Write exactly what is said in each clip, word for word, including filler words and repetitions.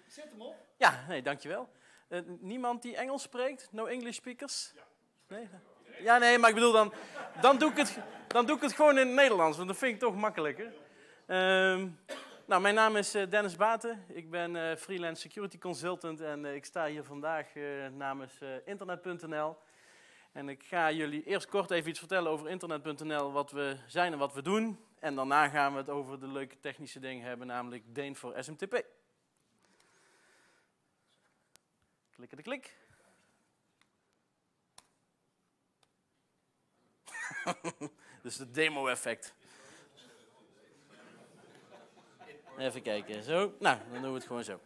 Zet hem op. Ja, nee, dankjewel. Uh, niemand die Engels spreekt? No English speakers? Ja. Nee? Ja, nee, maar ik bedoel dan... Dan doe ik het, dan doe ik het gewoon in het Nederlands, want dat vind ik toch makkelijker. Uh, nou, mijn naam is uh, Dennis Baten. Ik ben uh, freelance security consultant en uh, ik sta hier vandaag uh, namens uh, internet punt n l. En ik ga jullie eerst kort even iets vertellen over internet punt n l, wat we zijn en wat we doen. En daarna gaan we het over de leuke technische dingen hebben, namelijk Deen voor S M T P. Klikken de klik. Dus het demo-effect. Even kijken, zo. Nou, dan doen we het gewoon zo.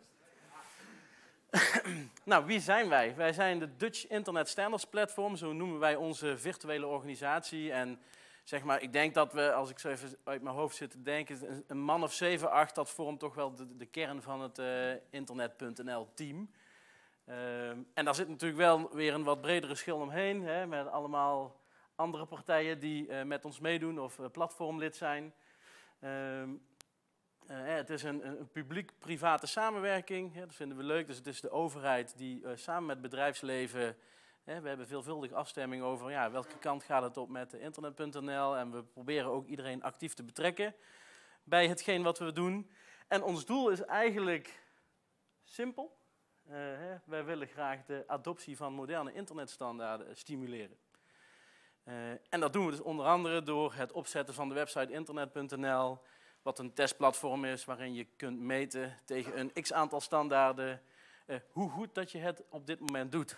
Nou, wie zijn wij? Wij zijn de Dutch Internet Standards Platform, zo noemen wij onze virtuele organisatie. En zeg maar, ik denk dat we, als ik zo even uit mijn hoofd zit te denken, een man of zeven, acht, dat vormt toch wel de, de kern van het uh, internet punt n l team. Uh, en daar zit natuurlijk wel weer een wat bredere schil omheen, hè, met allemaal andere partijen die uh, met ons meedoen of uh, platformlid zijn. Uh, uh, het is een, een publiek-private samenwerking, hè, dat vinden we leuk. Dus het is de overheid die uh, samen met het bedrijfsleven, hè, we hebben veelvuldige afstemming over ja, welke kant gaat het op met internet punt n l. En we proberen ook iedereen actief te betrekken bij hetgeen wat we doen. En ons doel is eigenlijk simpel. Uh, hè, wij willen graag de adoptie van moderne internetstandaarden stimuleren. Uh, en dat doen we dus onder andere door het opzetten van de website internet punt n l, wat een testplatform is waarin je kunt meten tegen een x-aantal standaarden uh, hoe goed dat je het op dit moment doet.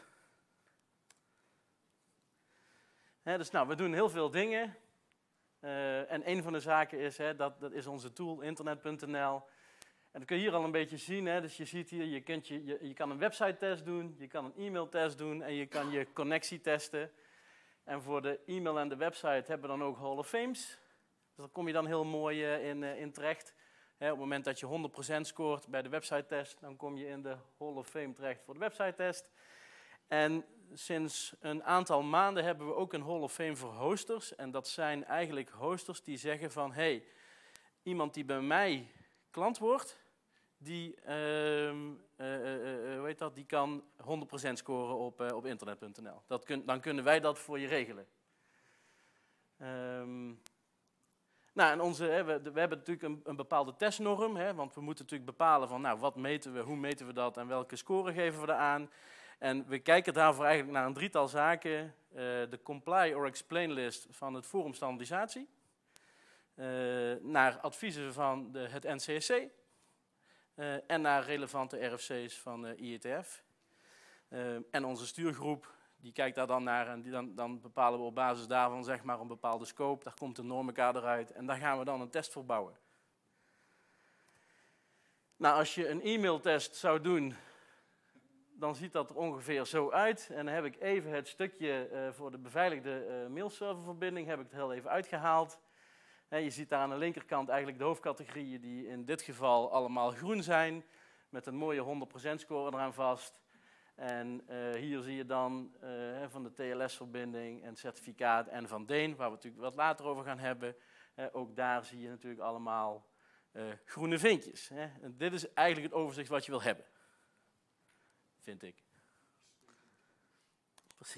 Hè, dus nou, we doen heel veel dingen. Uh, en een van de zaken is, hè, dat, dat is onze tool internet punt n l. En dat kun je hier al een beetje zien. Hè? Dus je ziet hier, je, kunt je, je, je kan een website-test doen, je kan een e-mail-test doen en je kan je connectie testen. En voor de e-mail en de website hebben we dan ook Hall of Fames. Dus daar kom je dan heel mooi uh, in, uh, in terecht. Hè, op het moment dat je honderd procent scoort bij de website-test, dan kom je in de Hall of Fame terecht voor de website-test. En sinds een aantal maanden hebben we ook een Hall of Fame voor hosters. En dat zijn eigenlijk hosters die zeggen van, hé, hey, iemand die bij mij klant wordt, die, uh, uh, uh, uh, hoe heet dat, die kan honderd procent scoren op, uh, op internet punt n l. Dat kun, dan kunnen wij dat voor je regelen. Um, nou, en onze, hè, we, we hebben natuurlijk een, een bepaalde testnorm, hè, want we moeten natuurlijk bepalen van, nou, wat meten we, hoe meten we dat en welke score geven we eraan. En we kijken daarvoor eigenlijk naar een drietal zaken. Uh, de comply or explain list van het Forum Standaardisatie. Uh, naar adviezen van de, het N C S C. Uh, en naar relevante R F C's van uh, I E T F. Uh, en onze stuurgroep, die kijkt daar dan naar en die dan, dan bepalen we op basis daarvan zeg maar een bepaalde scope. Daar komt een normenkader uit en daar gaan we dan een test voor bouwen. Nou, als je een e-mailtest zou doen, dan ziet dat er ongeveer zo uit. En dan heb ik even het stukje uh, voor de beveiligde uh, mailserververbinding heb ik het heel even uitgehaald. He, je ziet daar aan de linkerkant eigenlijk de hoofdcategorieën die in dit geval allemaal groen zijn, met een mooie honderd procent score eraan vast. En uh, hier zie je dan uh, van de T L S-verbinding en certificaat en van Deen, waar we het natuurlijk wat later over gaan hebben. Uh, ook daar zie je natuurlijk allemaal uh, groene vinkjes. Hè. En dit is eigenlijk het overzicht wat je wil hebben, vind ik. Precies.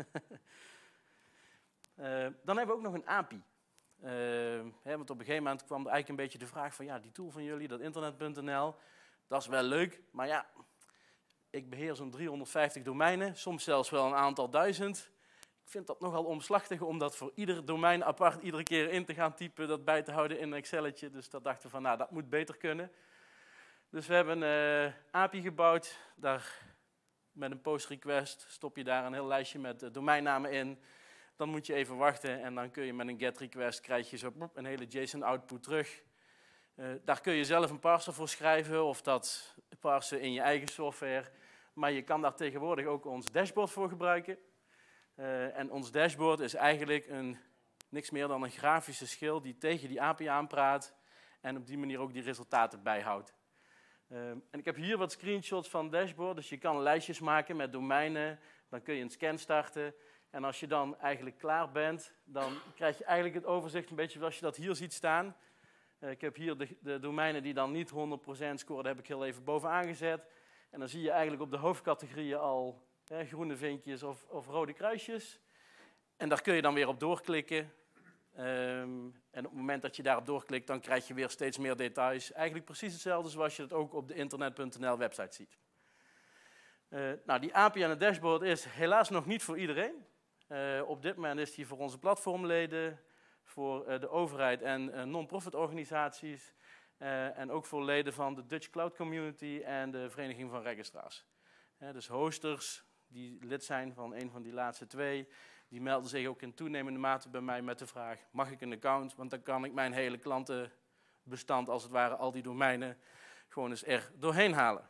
uh, dan hebben we ook nog een A P I. Uh, hè, want op een gegeven moment kwam er eigenlijk een beetje de vraag van ja, die tool van jullie, dat internet punt n l, dat is wel leuk, maar ja, ik beheer zo'n driehonderdvijftig domeinen, soms zelfs wel een aantal duizend. Ik vind dat nogal omslachtig om dat voor ieder domein apart iedere keer in te gaan typen, dat bij te houden in een Excelletje. Dus dat dachten we van nou, dat moet beter kunnen. Dus we hebben een uh, A P I gebouwd, daar met een post request stop je daar een heel lijstje met uh, domeinnamen in. Dan moet je even wachten en dan kun je met een get request krijg je zo een hele JSON output terug. Uh, daar kun je zelf een parser voor schrijven of dat parsen in je eigen software. Maar je kan daar tegenwoordig ook ons dashboard voor gebruiken. Uh, en ons dashboard is eigenlijk een, niks meer dan een grafische schil die tegen die A P I aanpraat en op die manier ook die resultaten bijhoudt. Uh, en ik heb hier wat screenshots van het dashboard, dus je kan lijstjes maken met domeinen, dan kun je een scan starten. En als je dan eigenlijk klaar bent, dan krijg je eigenlijk het overzicht een beetje zoals je dat hier ziet staan. Uh, ik heb hier de, de domeinen die dan niet honderd procent scoren, heb ik heel even bovenaan gezet. En dan zie je eigenlijk op de hoofdcategorieën al hè, groene vinkjes of, of rode kruisjes. En daar kun je dan weer op doorklikken. Um, en op het moment dat je daarop doorklikt, dan krijg je weer steeds meer details. Eigenlijk precies hetzelfde zoals je het ook op de internet punt n l website ziet. Uh, nou, die A P I en het dashboard is helaas nog niet voor iedereen. Uh, op dit moment is die voor onze platformleden, voor uh, de overheid en uh, non-profit organisaties. Uh, en ook voor leden van de Dutch Cloud Community en de Vereniging van Registraars. Uh, dus hosters die lid zijn van een van die laatste twee, die melden zich ook in toenemende mate bij mij met de vraag: mag ik een account? Want dan kan ik mijn hele klantenbestand, als het ware al die domeinen, gewoon eens er doorheen halen.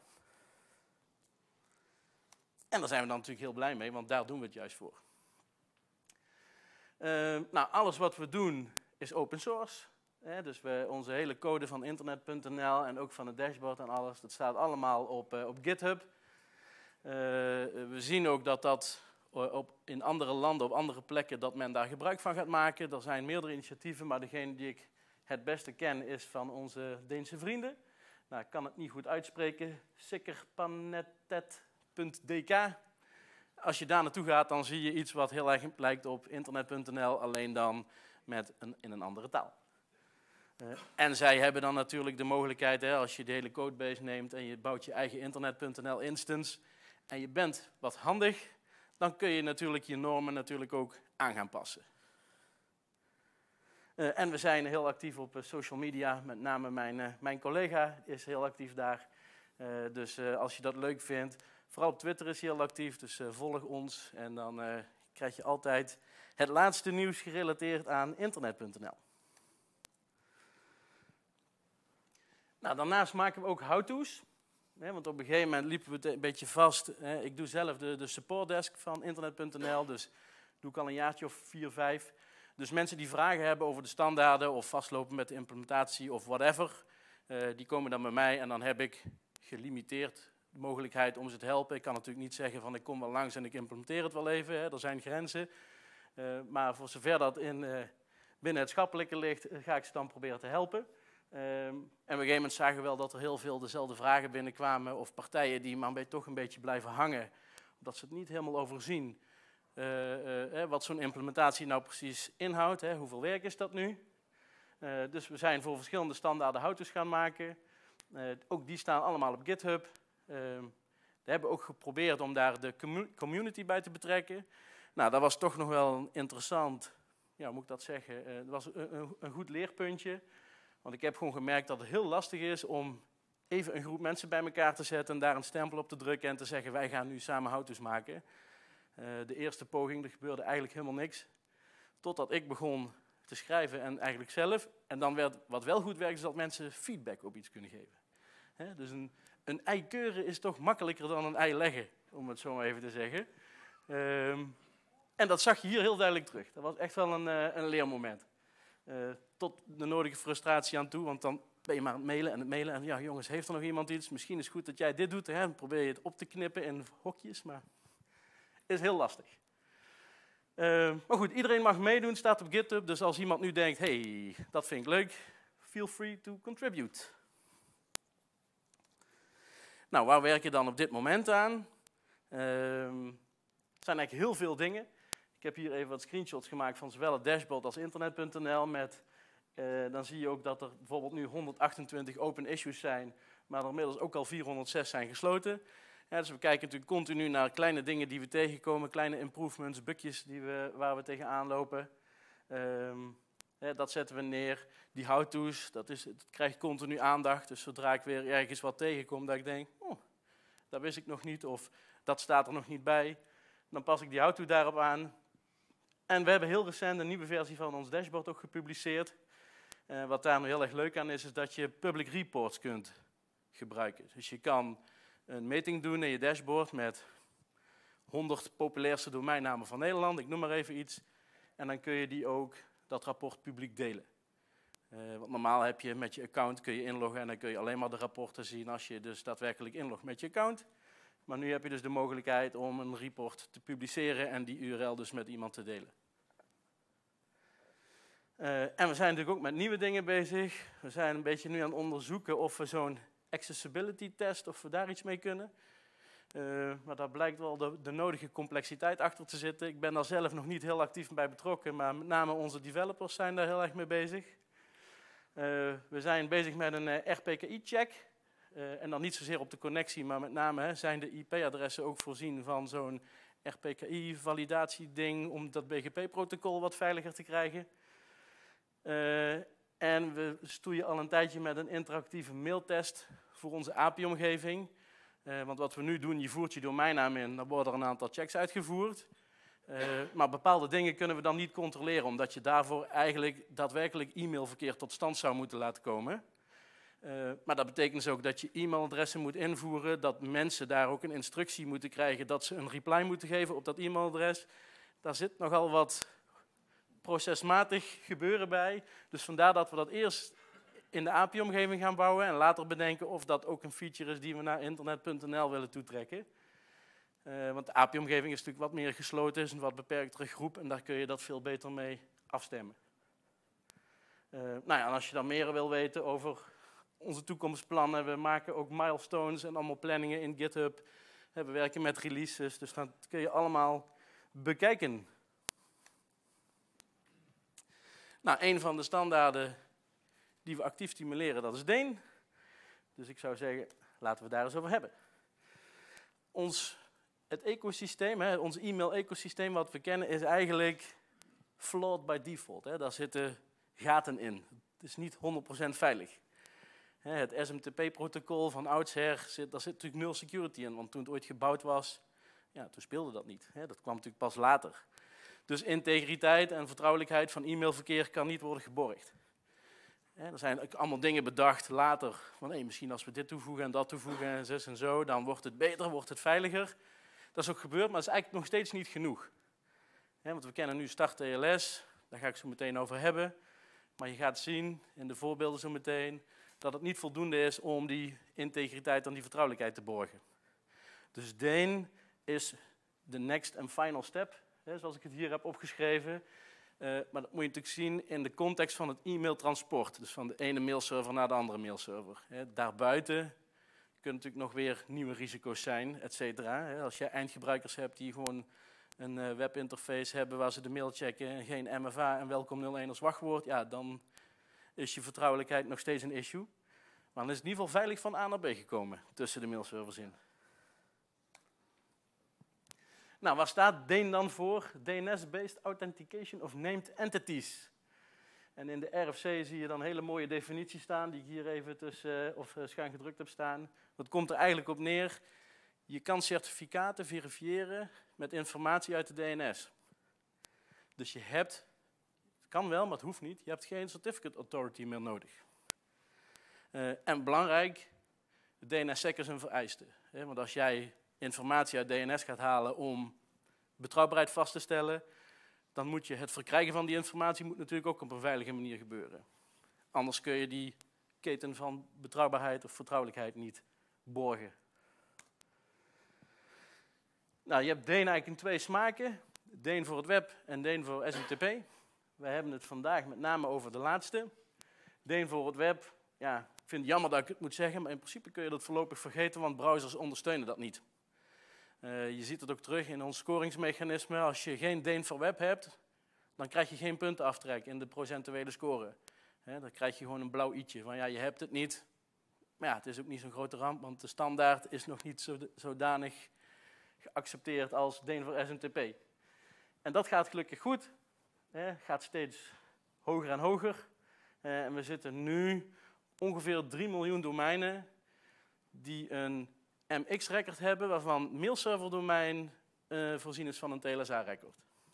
En daar zijn we dan natuurlijk heel blij mee, want daar doen we het juist voor. Uh, nou, alles wat we doen is open source. Hè, dus we, onze hele code van internet punt n l en ook van het dashboard en alles, dat staat allemaal op, uh, op GitHub. Uh, we zien ook dat dat op, in andere landen, op andere plekken, dat men daar gebruik van gaat maken. Er zijn meerdere initiatieven, maar degene die ik het beste ken is van onze Deense vrienden. Nou, ik kan het niet goed uitspreken. Sikkerpanetet punt d k. Als je daar naartoe gaat, dan zie je iets wat heel erg lijkt op internet punt n l, alleen dan met een, in een andere taal. Uh, en zij hebben dan natuurlijk de mogelijkheid, hè, als je de hele codebase neemt en je bouwt je eigen internet punt n l instance en je bent wat handig, dan kun je natuurlijk je normen natuurlijk ook aan gaan passen. Uh, en we zijn heel actief op uh, social media, met name mijn, uh, mijn collega is heel actief daar. Uh, dus uh, als je dat leuk vindt, vooral op Twitter is hij heel actief, dus uh, volg ons en dan uh, krijg je altijd het laatste nieuws gerelateerd aan internet punt n l. Nou, daarnaast maken we ook how-to's. Want op een gegeven moment liepen we een beetje vast. Ik doe zelf de, de supportdesk van internet punt n l, dus doe ik al een jaartje of vier, vijf. Dus mensen die vragen hebben over de standaarden of vastlopen met de implementatie of whatever, die komen dan bij mij en dan heb ik gelimiteerd de mogelijkheid om ze te helpen. Ik kan natuurlijk niet zeggen van ik kom wel langs en ik implementeer het wel even, hè. Er zijn grenzen. Maar voor zover dat in, binnen het schappelijke ligt, ga ik ze dan proberen te helpen. Um, en op een gegeven moment zagen we wel dat er heel veel dezelfde vragen binnenkwamen of partijen die maar toch een beetje blijven hangen, omdat ze het niet helemaal overzien uh, uh, uh, wat zo'n implementatie nou precies inhoudt. Hè, hoeveel werk is dat nu? Uh, dus we zijn voor verschillende standaarden how-to's gaan maken. Uh, ook die staan allemaal op GitHub. Uh, we hebben ook geprobeerd om daar de community bij te betrekken. Nou, dat was toch nog wel interessant, ja, hoe moet ik dat zeggen, uh, dat was een, een, een goed leerpuntje. Want ik heb gewoon gemerkt dat het heel lastig is om even een groep mensen bij elkaar te zetten en daar een stempel op te drukken en te zeggen wij gaan nu samen how-to's maken. Uh, de eerste poging, er gebeurde eigenlijk helemaal niks. Totdat ik begon te schrijven en eigenlijk zelf. En dan werd, wat wel goed werkt, is dat mensen feedback op iets kunnen geven. He, dus een, een ei keuren is toch makkelijker dan een ei leggen, om het zo maar even te zeggen. Um, en dat zag je hier heel duidelijk terug. Dat was echt wel een, uh, een leermoment. Uh, tot de nodige frustratie aan toe, want dan ben je maar aan het mailen en het mailen. En ja, jongens, heeft er nog iemand iets? Misschien is het goed dat jij dit doet. Hè? Dan probeer je het op te knippen in hokjes, maar het is heel lastig. Uh, maar goed, iedereen mag meedoen, staat op GitHub. Dus als iemand nu denkt, hey, dat vind ik leuk, feel free to contribute. Nou, waar werk je dan op dit moment aan? Uh, er zijn eigenlijk heel veel dingen. Ik heb hier even wat screenshots gemaakt van zowel het dashboard als internet punt n l. Met, uh, dan zie je ook dat er bijvoorbeeld nu honderdachtentwintig open issues zijn, maar er inmiddels ook al vierhonderdzes zijn gesloten. Ja, dus we kijken natuurlijk continu naar kleine dingen die we tegenkomen, kleine improvements, bugjes die we, waar we tegenaan lopen. Um, ja, dat zetten we neer. Die how-to's, dat, is, dat krijgt continu aandacht. Dus zodra ik weer ergens wat tegenkom, dat ik denk, oh, dat wist ik nog niet of dat staat er nog niet bij. Dan pas ik die how-to daarop aan. En we hebben heel recent een nieuwe versie van ons dashboard ook gepubliceerd. Uh, wat daar nu heel erg leuk aan is, is dat je public reports kunt gebruiken. Dus je kan een meting doen in je dashboard met honderd populairste domeinnamen van Nederland, ik noem maar even iets. En dan kun je die ook, dat rapport, publiek delen. Uh, want normaal heb je met je account, kun je inloggen en dan kun je alleen maar de rapporten zien als je dus daadwerkelijk inlogt met je account. Maar nu heb je dus de mogelijkheid om een report te publiceren en die U R L dus met iemand te delen. Uh, en we zijn natuurlijk ook met nieuwe dingen bezig. We zijn een beetje nu aan het onderzoeken of we zo'n accessibility test, of we daar iets mee kunnen. Uh, maar daar blijkt wel de, de nodige complexiteit achter te zitten. Ik ben daar zelf nog niet heel actief bij betrokken, maar met name onze developers zijn daar heel erg mee bezig. Uh, we zijn bezig met een uh, R P K I-check. Uh, en dan niet zozeer op de connectie, maar met name hè, zijn de I P-adressen ook voorzien van zo'n R P K I-validatieding om dat B G P-protocol wat veiliger te krijgen. Uh, en we stoeien al een tijdje met een interactieve mailtest voor onze A P I-omgeving. Uh, want wat we nu doen, je voert je domeinnaam in, dan worden er een aantal checks uitgevoerd. Uh, maar bepaalde dingen kunnen we dan niet controleren, omdat je daarvoor eigenlijk daadwerkelijk e-mailverkeer tot stand zou moeten laten komen. Uh, maar dat betekent dus ook dat je e-mailadressen moet invoeren, dat mensen daar ook een instructie moeten krijgen dat ze een reply moeten geven op dat e-mailadres. Daar zit nogal wat procesmatig gebeuren bij. Dus vandaar dat we dat eerst in de A P I-omgeving gaan bouwen en later bedenken of dat ook een feature is die we naar internet punt n l willen toetrekken. Uh, want de A P I-omgeving is natuurlijk wat meer gesloten, is een wat beperktere groep en daar kun je dat veel beter mee afstemmen. Uh, nou ja, en als je dan meer wil weten over onze toekomstplannen, we maken ook milestones en allemaal planningen in GitHub. We werken met releases, dus dat kun je allemaal bekijken. Nou, een van de standaarden die we actief stimuleren, dat is Dane. Dus ik zou zeggen, laten we daar eens over hebben. Ons, het ecosysteem, hè, ons e-mail-ecosysteem wat we kennen, is eigenlijk flawed by default. Hè. Daar zitten gaten in. Het is niet honderd procent veilig. Het S M T P-protocol van oudsher, zit, daar zit natuurlijk nul security in. Want toen het ooit gebouwd was, ja, toen speelde dat niet. Hè. Dat kwam natuurlijk pas later. Dus integriteit en vertrouwelijkheid van e-mailverkeer kan niet worden geborgd. Er zijn allemaal dingen bedacht later. Van, hey, misschien als we dit toevoegen en dat toevoegen en zus en zo, dan wordt het beter, wordt het veiliger. Dat is ook gebeurd, maar dat is eigenlijk nog steeds niet genoeg. Want we kennen nu Start T L S, daar ga ik zo meteen over hebben. Maar je gaat zien in de voorbeelden zo meteen dat het niet voldoende is om die integriteit en die vertrouwelijkheid te borgen. Dus Dane is de next and final step, zoals ik het hier heb opgeschreven. Uh, maar dat moet je natuurlijk zien in de context van het e-mailtransport. Dus van de ene mailserver naar de andere mailserver. He, daarbuiten kunnen natuurlijk nog weer nieuwe risico's zijn, et cetera. Als je eindgebruikers hebt die gewoon een uh, webinterface hebben waar ze de mail checken, geen M F A en welkom nul één als wachtwoord, ja, dan is je vertrouwelijkheid nog steeds een issue. Maar dan is het in ieder geval veilig van A naar B gekomen tussen de mailservers in. Nou, waar staat Dane dan voor? D N S-based Authentication of Named Entities. En in de R F C zie je dan hele mooie definities staan, die ik hier even tussen, of schuin gedrukt heb staan. Dat komt er eigenlijk op neer. Je kan certificaten verifiëren met informatie uit de D N S. Dus je hebt, het kan wel, maar het hoeft niet, je hebt geen Certificate Authority meer nodig. Uh, en belangrijk, de D N S-sec is een vereiste. Hè? Want als jij informatie uit D N S gaat halen om betrouwbaarheid vast te stellen, dan moet je het verkrijgen van die informatie moet natuurlijk ook op een veilige manier gebeuren. Anders kun je die keten van betrouwbaarheid of vertrouwelijkheid niet borgen. Nou, je hebt Dane eigenlijk in twee smaken. Dane voor het web en Dane voor S M T P. Wij hebben het vandaag met name over de laatste. Dane voor het web, ja, ik vind het jammer dat ik het moet zeggen, maar in principe kun je dat voorlopig vergeten, want browsers ondersteunen dat niet. Uh, je ziet het ook terug in ons scoringsmechanisme. Als je geen Dane voor web hebt, dan krijg je geen puntenaftrek in de procentuele score. He, dan krijg je gewoon een blauw i'tje van ja, je hebt het niet. Maar ja, het is ook niet zo'n grote ramp, want de standaard is nog niet zodanig geaccepteerd als Dane voor S M T P. En dat gaat gelukkig goed. He, gaat steeds hoger en hoger. Uh, en we zitten nu ongeveer drie miljoen domeinen die een M X-record hebben, waarvan mailserverdomein uh, voorzien is van een T L S A-record.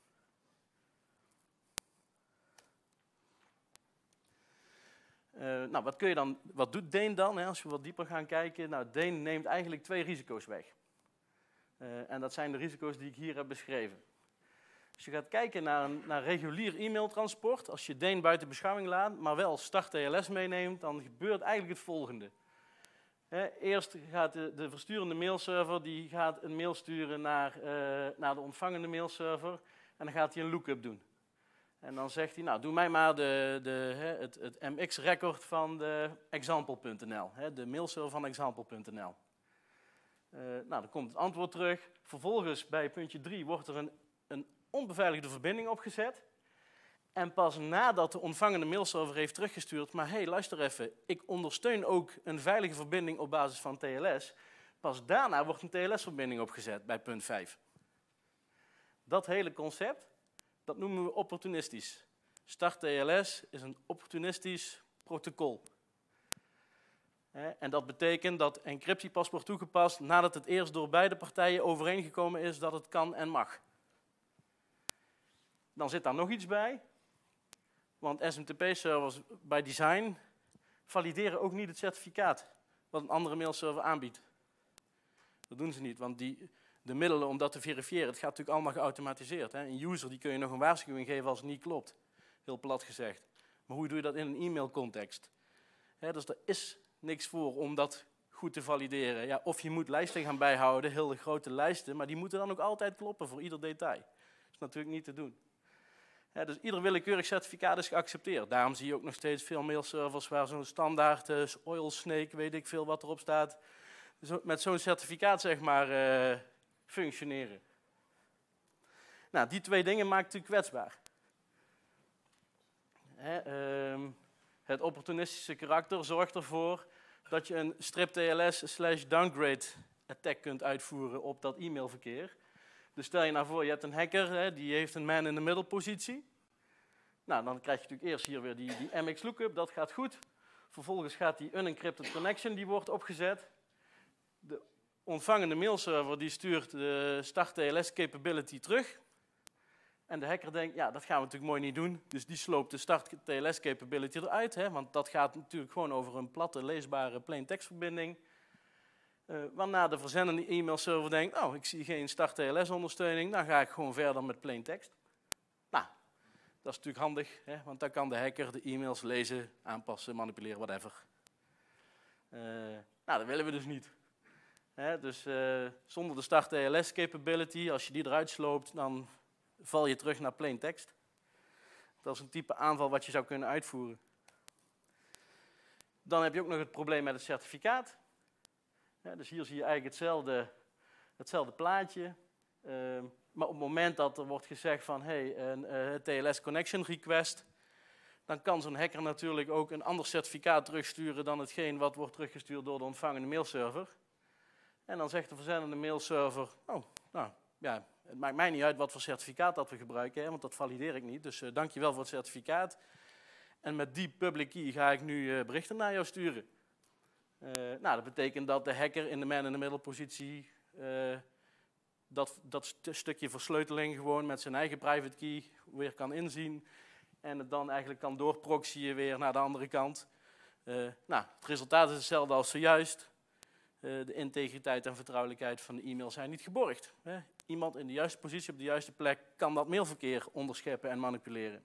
Uh, nou, wat, kun je dan, wat doet Dane dan, hè, als we wat dieper gaan kijken? Nou, Dane neemt eigenlijk twee risico's weg. Uh, en dat zijn de risico's die ik hier heb beschreven. Als je gaat kijken naar, een, naar regulier e-mailtransport, als je Dane buiten beschouwing laat, maar wel Start T L S meeneemt, dan gebeurt eigenlijk het volgende. He, eerst gaat de, de versturende mailserver die gaat een mail sturen naar, uh, naar de ontvangende mailserver en dan gaat hij een lookup doen. En dan zegt hij, nou, doe mij maar de, de, het, het M X-record van de example punt n l, de mailserver van example punt n l. Uh, nou, dan komt het antwoord terug. Vervolgens, bij puntje drie, wordt er een, een onbeveiligde verbinding opgezet. En pas nadat de ontvangende mailserver heeft teruggestuurd, maar hé, hey, luister even, ik ondersteun ook een veilige verbinding op basis van T L S. Pas daarna wordt een T L S-verbinding opgezet bij punt vijf. Dat hele concept, dat noemen we opportunistisch. Start T L S is een opportunistisch protocol. En dat betekent dat encryptie pas wordt toegepast nadat het eerst door beide partijen overeengekomen is dat het kan en mag. Dan zit daar nog iets bij, want S M T P-servers bij design valideren ook niet het certificaat wat een andere mailserver aanbiedt. Dat doen ze niet, want die, de middelen om dat te verifiëren, het gaat natuurlijk allemaal geautomatiseerd. Hè? Een user die kun je nog een waarschuwing geven als het niet klopt, heel plat gezegd. Maar hoe doe je dat in een e-mailcontext? Dus er is niks voor om dat goed te valideren. Ja, of je moet lijsten gaan bijhouden, hele grote lijsten, maar die moeten dan ook altijd kloppen voor ieder detail. Dat is natuurlijk niet te doen. Ja, dus ieder willekeurig certificaat is geaccepteerd. Daarom zie je ook nog steeds veel mailservers waar zo'n standaard uh, oil snake, weet ik veel wat erop staat, zo, met zo'n certificaat zeg maar uh, functioneren. Nou, die twee dingen maken het natuurlijk kwetsbaar. Hè, uh, het opportunistische karakter zorgt ervoor dat je een strip T L S slash downgrade attack kunt uitvoeren op dat e-mailverkeer. Dus stel je nou voor, je hebt een hacker, hè, die heeft een man-in-the-middle positie. Nou, dan krijg je natuurlijk eerst hier weer die, die M X lookup, dat gaat goed. Vervolgens gaat die unencrypted connection, die wordt opgezet. De ontvangende mailserver die stuurt de start T L S capability terug. En de hacker denkt, ja, dat gaan we natuurlijk mooi niet doen. Dus die sloopt de start T L S capability eruit, hè, want dat gaat natuurlijk gewoon over een platte, leesbare plain tekstverbinding. Uh, waarna de verzendende e-mailserver denkt, oh, ik zie geen start T L S-ondersteuning, dan ga ik gewoon verder met plain tekst. Nou, dat is natuurlijk handig, hè, want dan kan de hacker de e-mails lezen, aanpassen, manipuleren, whatever. Uh, nou, dat willen we dus niet. Hè, dus uh, zonder de start T L S-capability, als je die eruit sloopt, dan val je terug naar plain tekst. Dat is een type aanval wat je zou kunnen uitvoeren. Dan heb je ook nog het probleem met het certificaat. Ja, dus hier zie je eigenlijk hetzelfde, hetzelfde plaatje. Uh, maar op het moment dat er wordt gezegd van hey, een uh, T L S connection request, dan kan zo'n hacker natuurlijk ook een ander certificaat terugsturen dan hetgeen wat wordt teruggestuurd door de ontvangende mailserver. En dan zegt de verzendende mailserver, oh, nou ja, het maakt mij niet uit wat voor certificaat dat we gebruiken, hè, want dat valideer ik niet. Dus uh, dankjewel voor het certificaat. En met die public key ga ik nu uh, berichten naar jou sturen. Uh, nou, dat betekent dat de hacker in de man-in-the-middle positie uh, dat, dat st stukje versleuteling gewoon met zijn eigen private key weer kan inzien en het dan eigenlijk kan doorproxyen weer naar de andere kant. Uh, nou, het resultaat is hetzelfde als zojuist. Uh, de integriteit en vertrouwelijkheid van de e-mail zijn niet geborgd. Hè. Iemand in de juiste positie op de juiste plek kan dat mailverkeer onderscheppen en manipuleren.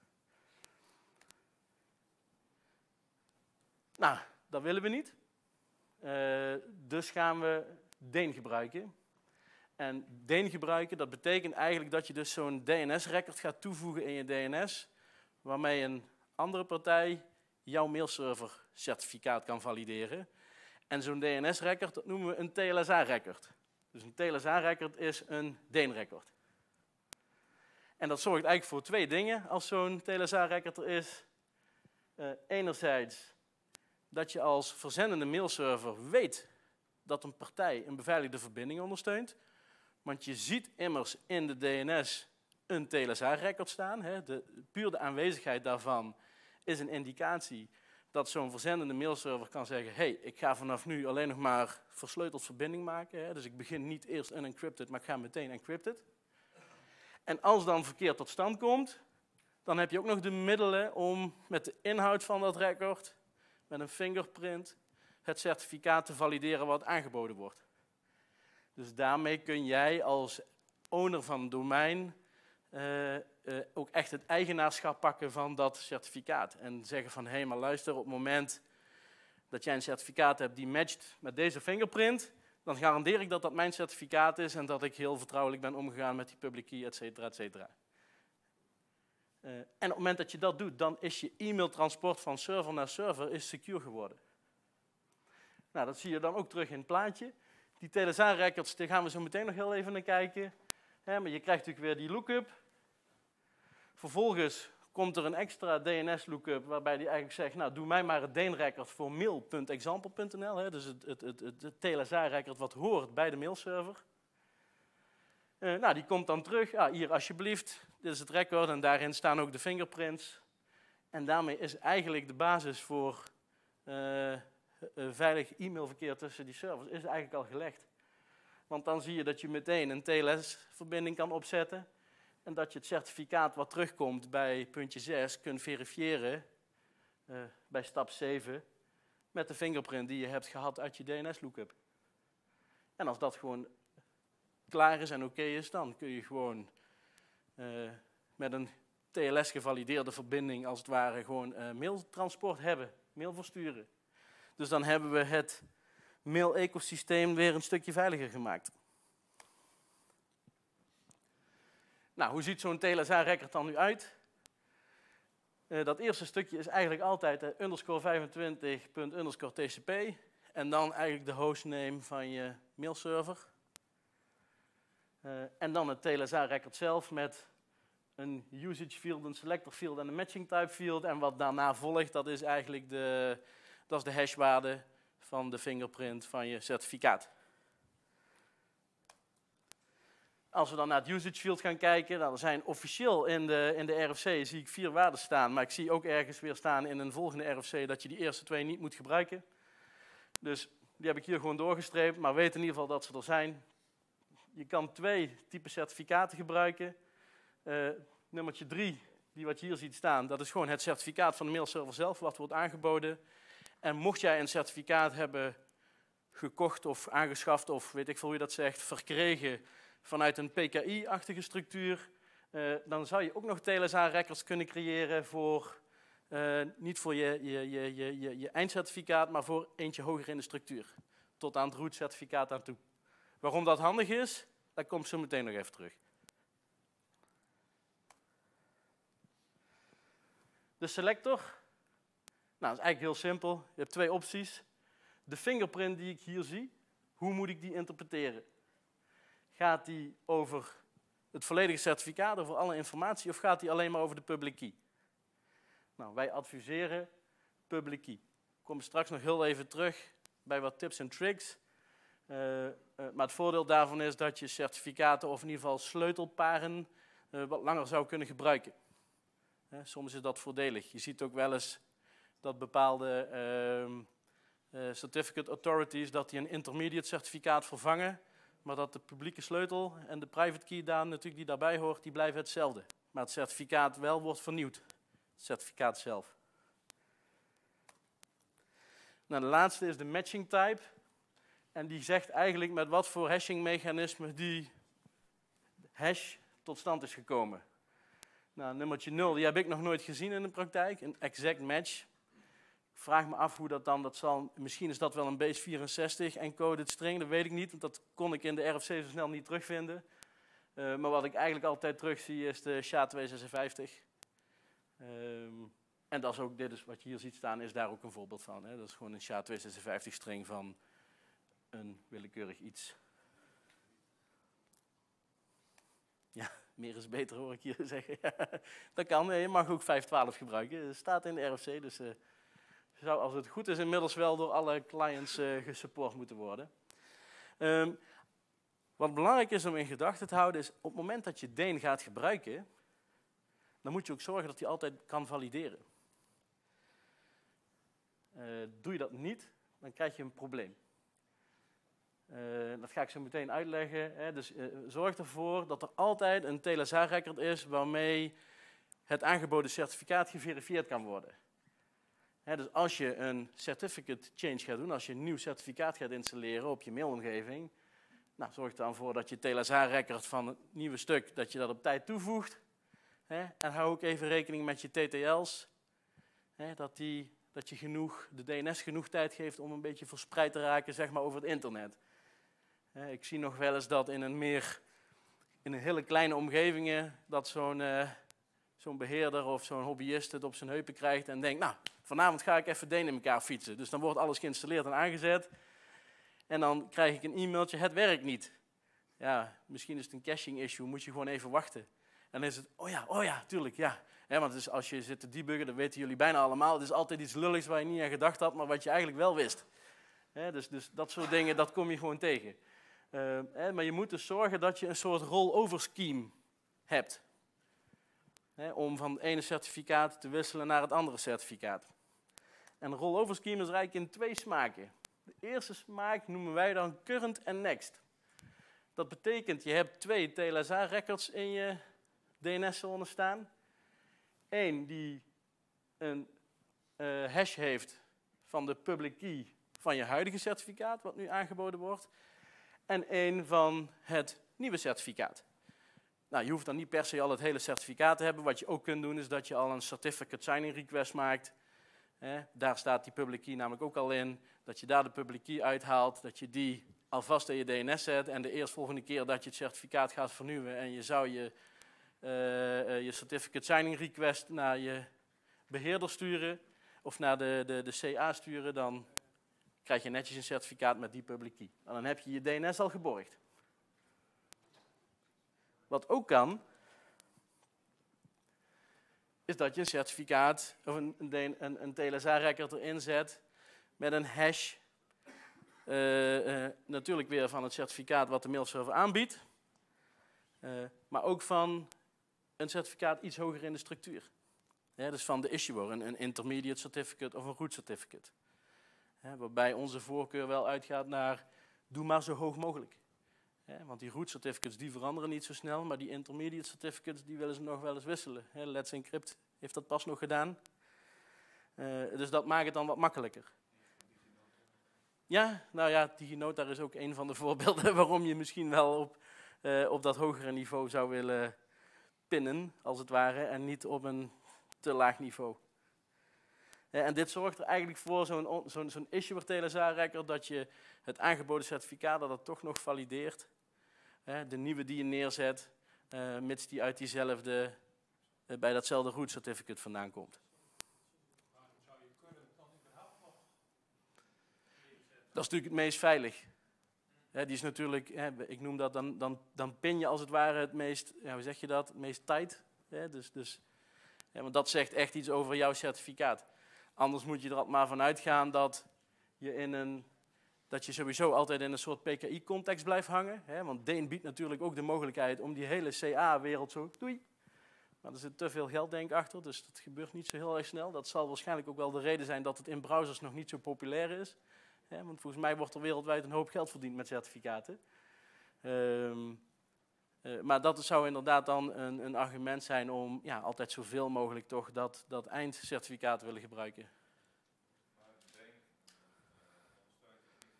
Nou, dat willen we niet. Uh, dus gaan we D E N gebruiken. En D E N gebruiken, dat betekent eigenlijk dat je dus zo'n D N S-record gaat toevoegen in je D N S, waarmee een andere partij jouw mailserver-certificaat kan valideren. En zo'n D N S-record, dat noemen we een T L S A-record. Dus een T L S A-record is een D E N-record. En dat zorgt eigenlijk voor twee dingen als zo'n T L S A-record er is. Uh, enerzijds dat je als verzendende mailserver weet dat een partij een beveiligde verbinding ondersteunt. Want je ziet immers in de D N S een T L S A-record staan. Hè. De, puur de aanwezigheid daarvan is een indicatie dat zo'n verzendende mailserver kan zeggen, hey, ik ga vanaf nu alleen nog maar versleuteld verbinding maken. Hè. Dus ik begin niet eerst unencrypted, maar ik ga meteen encrypted. En als dan verkeer tot stand komt, dan heb je ook nog de middelen om met de inhoud van dat record, met een fingerprint, het certificaat te valideren wat aangeboden wordt. Dus daarmee kun jij als owner van het domein uh, uh, ook echt het eigenaarschap pakken van dat certificaat. En zeggen van, hé, hey, maar luister, op het moment dat jij een certificaat hebt die matcht met deze fingerprint, dan garandeer ik dat dat mijn certificaat is en dat ik heel vertrouwelijk ben omgegaan met die public key, et cetera, et cetera. Uh, en op het moment dat je dat doet, dan is je e-mailtransport van server naar server is secure geworden. Nou, dat zie je dan ook terug in het plaatje. Die T L S A-records, daar gaan we zo meteen nog heel even naar kijken. He, maar je krijgt natuurlijk weer die lookup. Vervolgens komt er een extra D N S-lookup waarbij die eigenlijk zegt, nou, doe mij maar het D N record voor mail punt example punt n l. Dus het, het, het, het, het T L S A-record wat hoort bij de mailserver. Uh, nou, die komt dan terug. Ah, hier, alsjeblieft, dit is het record en daarin staan ook de fingerprints. En daarmee is eigenlijk de basis voor uh, uh, veilig e-mailverkeer tussen die servers is eigenlijk al gelegd. Want dan zie je dat je meteen een T L S-verbinding kan opzetten. En dat je het certificaat wat terugkomt bij puntje zes kunt verifiëren uh, bij stap zeven met de fingerprint die je hebt gehad uit je D N S-lookup. En als dat gewoon klaar is en oké is, dan kun je gewoon uh, met een T L S-gevalideerde verbinding als het ware gewoon uh, mailtransport hebben, mail versturen. Dus dan hebben we het mail-ecosysteem weer een stukje veiliger gemaakt. Nou, hoe ziet zo'n T L S A-record dan nu uit? Uh, dat eerste stukje is eigenlijk altijd uh, underscore vijfentwintig punt underscore T C P en dan eigenlijk de hostname van je mailserver. Uh, en dan het T L S A-record zelf met een usage field, een selector field en een matching type field. En wat daarna volgt, dat is eigenlijk de, dat is de hashwaarde van de fingerprint van je certificaat. Als we dan naar het usage field gaan kijken, dan zijn officieel in de, in de R F C zie ik vier waarden staan. Maar ik zie ook ergens weer staan in een volgende R F C dat je die eerste twee niet moet gebruiken. Dus die heb ik hier gewoon doorgestreept, maar weet in ieder geval dat ze er zijn. Je kan twee typen certificaten gebruiken. Uh, nummertje drie, die wat je hier ziet staan, dat is gewoon het certificaat van de mailserver zelf, wat wordt aangeboden. En mocht jij een certificaat hebben gekocht of aangeschaft, of weet ik veel hoe je dat zegt, verkregen vanuit een P K I-achtige structuur, uh, dan zou je ook nog T L S A-records kunnen creëren voor, uh, niet voor je, je, je, je, je, je eindcertificaat, maar voor eentje hoger in de structuur. Tot aan het root-certificaat aan toe. Waarom dat handig is, daar kom ik zo meteen nog even terug. De selector, nou, dat is eigenlijk heel simpel. Je hebt twee opties. De fingerprint die ik hier zie, hoe moet ik die interpreteren? Gaat die over het volledige certificaat, over alle informatie, of gaat die alleen maar over de public key? Nou, wij adviseren public key. Ik kom straks nog heel even terug bij wat tips en tricks. Uh, uh, maar het voordeel daarvan is dat je certificaten, of in ieder geval sleutelparen, uh, wat langer zou kunnen gebruiken. Uh, soms is dat voordelig. Je ziet ook wel eens dat bepaalde uh, uh, certificate authorities dat die een intermediate certificaat vervangen, maar dat de publieke sleutel en de private key daar natuurlijk die daarbij hoort, die blijven hetzelfde. Maar het certificaat wel wordt vernieuwd. Het certificaat zelf. Nou, de laatste is de matching type. En die zegt eigenlijk met wat voor hashingmechanisme die hash tot stand is gekomen. Nou, nummertje nul, die heb ik nog nooit gezien in de praktijk. Een exact match. Ik vraag me af hoe dat dan, dat zal, misschien is dat wel een base vierenzestig encoded string, dat weet ik niet, want dat kon ik in de R F C zo snel niet terugvinden. Uh, maar wat ik eigenlijk altijd terugzie is de S H A tweehonderdzesenvijftig. Um, en dat is ook, dit is wat je hier ziet staan, is daar ook een voorbeeld van. Hè? Dat is gewoon een S H A tweehonderdzesenvijftig string van een willekeurig iets. Ja, meer is beter hoor ik hier zeggen. Dat kan, je mag ook vijf twaalf gebruiken. Dat staat in de R F C, dus uh, zou als het goed is inmiddels wel door alle clients uh, gesupport moeten worden. Um, wat belangrijk is om in gedachten te houden is, op het moment dat je D E N gaat gebruiken, dan moet je ook zorgen dat hij altijd kan valideren. Uh, doe je dat niet, dan krijg je een probleem. Uh, dat ga ik zo meteen uitleggen. Hè. Dus uh, zorg ervoor dat er altijd een T L S A-record is waarmee het aangeboden certificaat geverifieerd kan worden. Hè, dus als je een certificate change gaat doen, als je een nieuw certificaat gaat installeren op je mailomgeving, nou, zorg er dan voor dat je T L S A-record van het nieuwe stuk, dat je dat op tijd toevoegt. Hè. En hou ook even rekening met je T T L's, hè, dat, die, dat je genoeg, de D N S genoeg tijd geeft om een beetje verspreid te raken, zeg maar, over het internet. Ik zie nog wel eens dat in een meer, in een hele kleine omgevingen, dat zo'n uh, zo'n beheerder of zo'n hobbyist het op zijn heupen krijgt en denkt, nou, vanavond ga ik even Deen in elkaar fietsen. Dus dan wordt alles geïnstalleerd en aangezet. En dan krijg ik een e-mailtje, het werkt niet. Ja, misschien is het een caching issue, moet je gewoon even wachten. En dan is het, oh ja, oh ja, tuurlijk, ja. Ja, want dus als je zit te debuggen, dat weten jullie bijna allemaal. Het is altijd iets lulligs waar je niet aan gedacht had, maar wat je eigenlijk wel wist. He, dus, dus dat soort dingen, dat kom je gewoon tegen. Uh, he, maar je moet dus zorgen dat je een soort rollover scheme hebt. He, om van het ene certificaat te wisselen naar het andere certificaat. En een rollover scheme is eigenlijk in twee smaken. De eerste smaak noemen wij dan current en next. Dat betekent, je hebt twee T L S A-records in je D N S-zone staan. Eén die een uh, hash heeft van de public key van je huidige certificaat, wat nu aangeboden wordt. En één van het nieuwe certificaat. Nou, je hoeft dan niet per se al het hele certificaat te hebben. Wat je ook kunt doen, is dat je al een certificate signing request maakt. Eh, daar staat die public key namelijk ook al in. Dat je daar de public key uithaalt, dat je die alvast in je D N S zet. En de eerstvolgende keer dat je het certificaat gaat vernieuwen en je zou je, uh, uh, je certificate signing request naar je beheerder sturen, of naar de, de, de C A sturen, dan krijg je netjes een certificaat met die public key. En dan heb je je D N S al geborgd. Wat ook kan, is dat je een certificaat of een, een, een T L S A-record erin zet met een hash. Uh, uh, natuurlijk weer van het certificaat wat de mailserver aanbiedt, uh, maar ook van een certificaat iets hoger in de structuur. Ja, dus van de issuer, een, een intermediate certificate of een root certificate. Ja, waarbij onze voorkeur wel uitgaat naar, doe maar zo hoog mogelijk. Ja, want die root certificates die veranderen niet zo snel, maar die intermediate certificates die willen ze nog wel eens wisselen. Ja, Let's Encrypt heeft dat pas nog gedaan. Uh, dus dat maakt het dan wat makkelijker. Ja, nou ja, DigiNotar is ook een van de voorbeelden waarom je misschien wel op, uh, op dat hogere niveau zou willen pinnen, als het ware, en niet op een te laag niveau. Uh, en dit zorgt er eigenlijk voor, zo'n zo'n zo'n issuer T L S A-record, dat je het aangeboden certificaat dat het toch nog valideert, uh, de nieuwe die je neerzet, uh, mits die uit diezelfde, uh, bij datzelfde root certificate vandaan komt. Dat is natuurlijk het meest veilig. Ja, die is natuurlijk, hè, ik noem dat, dan, dan, dan pin je als het ware het meest, ja, hoe zeg je dat, het meest tight. Ja, dus, dus, ja, want dat zegt echt iets over jouw certificaat. Anders moet je er maar van uitgaan dat je, in een, dat je sowieso altijd in een soort P K I-context blijft hangen. Hè, want Deen biedt natuurlijk ook de mogelijkheid om die hele C A-wereld zo, doei. Maar er zit te veel geld denk ik achter, dus dat gebeurt niet zo heel erg snel. Dat zal waarschijnlijk ook wel de reden zijn dat het in browsers nog niet zo populair is. Ja, want volgens mij wordt er wereldwijd een hoop geld verdiend met certificaten. Um, uh, maar dat zou inderdaad dan een, een argument zijn om ja, altijd zoveel mogelijk toch dat, dat eindcertificaat te willen gebruiken. Maar ik denk, uh,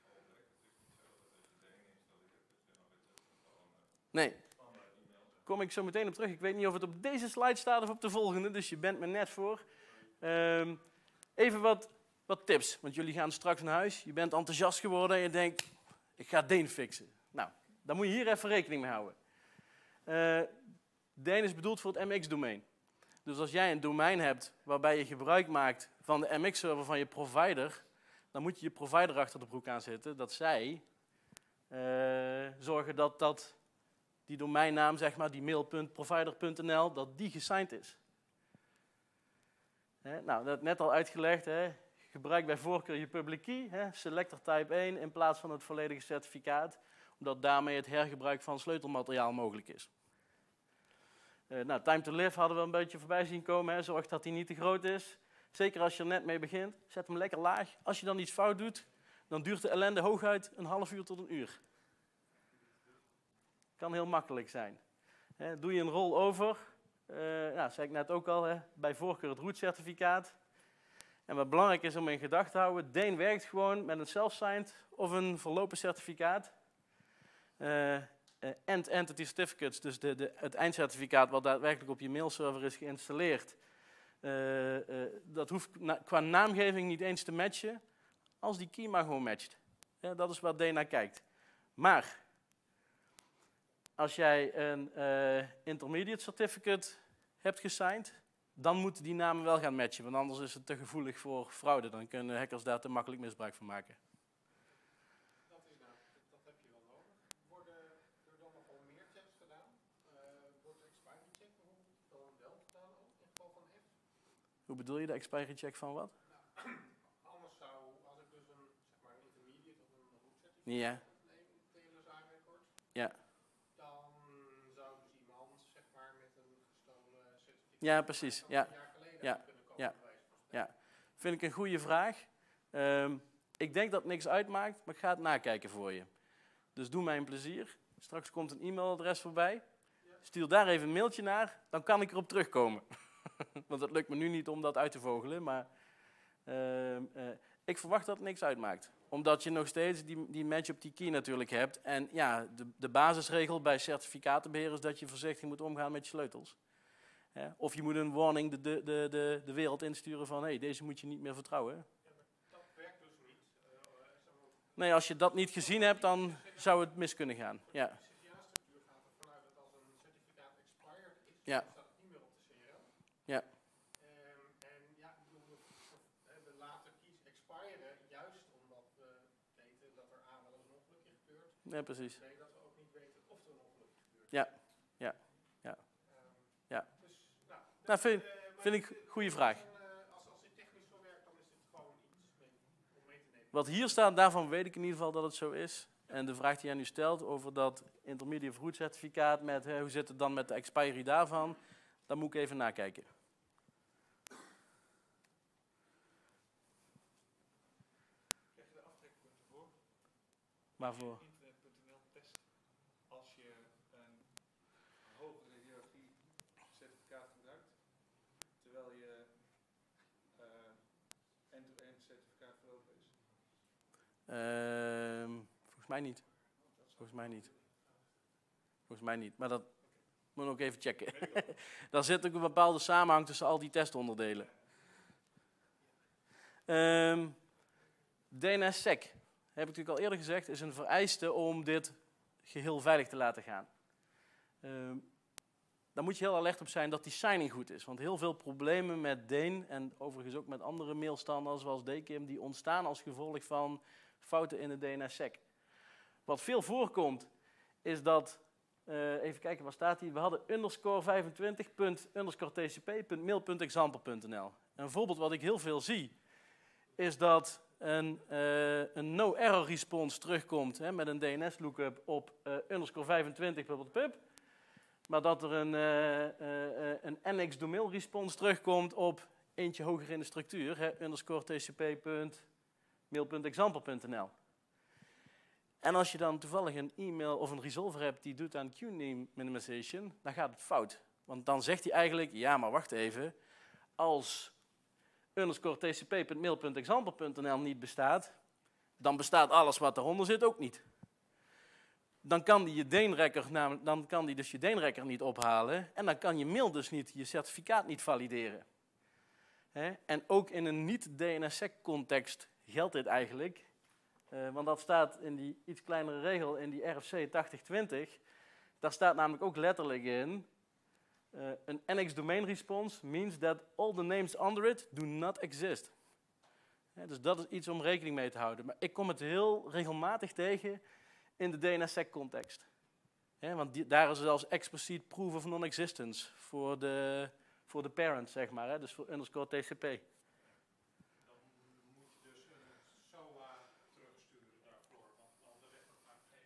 nee, kom ik zo meteen op terug. Ik weet niet of het op deze slide staat of op de volgende, dus je bent me net voor. Um, even wat... Wat tips, want jullie gaan straks naar huis, je bent enthousiast geworden en je denkt, ik ga Deen fixen. Nou, daar moet je hier even rekening mee houden. Uh, Deen is bedoeld voor het M X-domein. Dus als jij een domein hebt waarbij je gebruik maakt van de M X-server van je provider, dan moet je je provider achter de broek aan zetten, dat zij uh, zorgen dat, dat die domeinnaam, zeg maar, die mail punt provider punt n l, dat die gesigned is. He, nou, dat net al uitgelegd, hè. Gebruik bij voorkeur je public key, hè, selector type één, in plaats van het volledige certificaat, omdat daarmee het hergebruik van sleutelmateriaal mogelijk is. Uh, nou, time to live hadden we een beetje voorbij zien komen, hè. Zorg dat die niet te groot is. Zeker als je er net mee begint, zet hem lekker laag. Als je dan iets fout doet, dan duurt de ellende hooguit een half uur tot een uur. Kan heel makkelijk zijn. Hè, doe je een rollover, uh, nou, zei ik net ook al, hè, bij voorkeur het root certificaat. En wat belangrijk is om in gedachten te houden, Deen werkt gewoon met een self-signed of een verlopen certificaat. Uh, uh, End Entity Certificates, dus de, de, het eindcertificaat wat daadwerkelijk op je mailserver is geïnstalleerd. Uh, uh, dat hoeft na, qua naamgeving niet eens te matchen, als die key maar gewoon matcht. Ja, dat is waar Deen naar kijkt. Maar als jij een uh, intermediate certificate hebt gesigned, dan moeten die namen wel gaan matchen. Want anders is het te gevoelig voor fraude. Dan kunnen hackers daar te makkelijk misbruik van maken. Dat, is nou, dat heb je wel nodig. Worden er dan nog wel meer checks gedaan? Uh, wordt de expiry check bijvoorbeeld dan wel gedaan ook, in geval van F? Hoe bedoel je de expiry check van wat? Nou, anders zou, als ik dus een, zeg maar een intermediate of een root certificate Ja. opneem, T L S A-record, Ja. dan zou dus iemand, zeg maar, met een gestolen certificaat Ja, precies. van Ja. een jaar geleden Ja. aan kunnen komen, Ja. bij wijze van spreken. Ja. Vind ik een goede vraag. Um, ik denk dat het niks uitmaakt, maar ik ga het nakijken voor je. Dus doe mij een plezier. Straks komt een e-mailadres voorbij. Stuur daar even een mailtje naar, dan kan ik erop terugkomen. Want het lukt me nu niet om dat uit te vogelen, maar uh, uh, ik verwacht dat het niks uitmaakt. Omdat je nog steeds die, die match op die key natuurlijk hebt. En ja, de, de basisregel bij certificatenbeheer is dat je voorzichtig moet omgaan met je sleutels. Ja, of je moet een warning de, de, de, de, de wereld insturen van, hé, hey, deze moet je niet meer vertrouwen. Ja, maar dat werkt dus niet. Uh, zeg maar, Nee, als je dat niet gezien hebt, dan zou het mis kunnen gaan. Ja. de C C A-structuur gaat ervan uit dat als een certificaat expired is, Ja. dan staat het niet meer op de C R L. Ja. Um, en ja, ik bedoel, we, we laten keys expiren juist omdat we weten dat er A wel eens een ongelukje gebeurt. Ja, precies. B, dat we ook niet weten of er een ongelukje gebeurt. Ja, ja, ja. Um, Ja. Dus, nou, Nou, vind, uh, maar vind ik een goede vraag. en, uh, als, als dit technisch zo werkt, dan is dit gewoon iets mee, om mee te nemen. Wat hier staat, daarvan weet ik in ieder geval dat het zo is. En de vraag die jij nu stelt over dat intermediate root certificaat, met hè, hoe zit het dan met de expiry daarvan, dan moet ik even nakijken. Krijg je de aftrekpunten voor? Waarvoor? Internet punt n l test. Als je een hogere hiërarchie certificaat gebruikt, terwijl je uh, end-to-end certificaat verlopen is. Uh, volgens mij niet. Volgens mij niet. Volgens mij niet. Maar dat moet ik ook even checken. Daar zit ook een bepaalde samenhang tussen al die testonderdelen. Um, D N S sec, heb ik natuurlijk al eerder gezegd, is een vereiste om dit geheel veilig te laten gaan. Um, daar moet je heel alert op zijn dat die signing goed is. Want heel veel problemen met D E N en overigens ook met andere mailstandards zoals D K I M, die ontstaan als gevolg van fouten in de D N S sec. Wat veel voorkomt is dat, uh, even kijken waar staat die, we hadden underscore vijfentwintig punt underscore t c p punt mail punt example punt n l. Een voorbeeld wat ik heel veel zie is dat een, uh, een no-error response terugkomt hè, met een D N S lookup op uh, underscore vijfentwintig punt pub. Maar dat er een, uh, uh, een N X domain response terugkomt op eentje hoger in de structuur, hè, underscore t c p punt mail punt example punt n l. En als je dan toevallig een e-mail of een resolver hebt die doet aan Q-name minimization, dan gaat het fout. Want dan zegt hij eigenlijk, ja maar wacht even, als underscore t c p punt mail punt example punt n l niet bestaat, dan bestaat alles wat daaronder zit ook niet. Dan kan die je D E N-rekker, namelijk, dan kan die dus je D E N-rekker niet ophalen en dan kan je mail dus niet, je certificaat niet valideren. He? En ook in een niet-D N S sec context geldt dit eigenlijk, uh, want dat staat in die iets kleinere regel in die R F C tachtig twintig. Daar staat namelijk ook letterlijk in, uh, een N X domain response means that all the names under it do not exist. He, dus dat is iets om rekening mee te houden. Maar ik kom het heel regelmatig tegen in de D N S sec context. He, want die, daar is zelfs explicit proof of non-existence voor de, voor de parent, zeg maar, hè, dus voor underscore T C P. Dan moet je dus een S O A terugsturen daarvoor, want de andere rechter gaat geen...